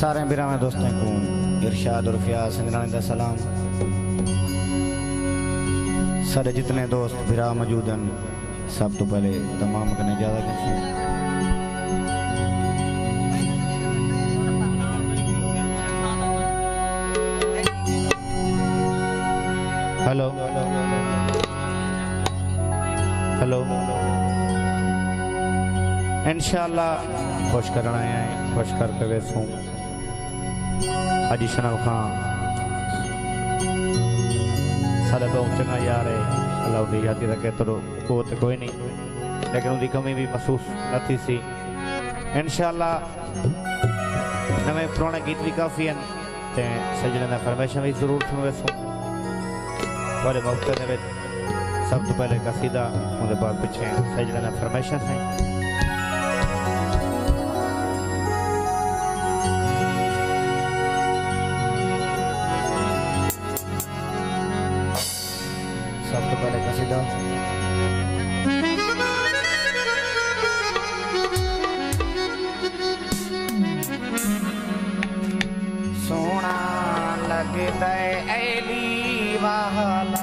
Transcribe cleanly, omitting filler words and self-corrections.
सारे बिरामे दोस्तों को इरशाद और फियाज संगरानी दा सलाम। सारे जितने दोस्त बिरा मौजूद हैं सब तो पहले तमाम करने ज्यादा करते। हेलो हेलो इंशाअल्लाह खुश करना है, खुश करके वैसू हाजी शनाब खान सारे बहुत चंगा यार है। अल्लाह उनकी यादी रखे तो कोई नहीं, लेकिन उनकी कमी भी महसूस न थी सी। इंशाअल्लाह नवे पुराने गीत भी काफ़ी हैं ते सजने का फरमाइशा भी जरूर सुन वैसू थोड़े मौके में सब तो पहले कसीदा उनके बाद पिछे सजने का फरमाइशा से। सब तो पहले कसीदा सोना लगता है ऐली वाला